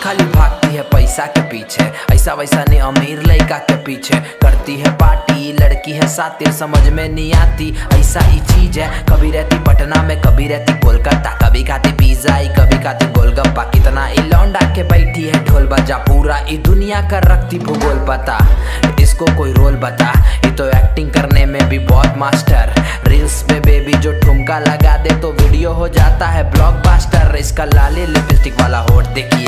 खाली भागती है पैसा के पीछे, ऐसा वैसा नहीं अमीर लड़का के पीछे। करती है पार्टी, लड़की है सातिर, समझ में नहीं आती ऐसा ही चीज है। कभी रहती पटना में, कभी रहती कोलकाता, कभी खाती पिज्जा, कभी खाती गोलगप्पा। कितना ही लौंडा के बैठी है ढोल बजा, पूरा ई दुनिया का रखती भूगोल पता। इसको कोई रोल बता, ये तो एक्टिंग करने में भी बहुत मास्टर। रील्स पे बेबी जो ठुमका लगा दे तो वीडियो हो जाता है ब्लॉकबस्टर। इसका लाली लिपस्टिक वाला होठ देखिए।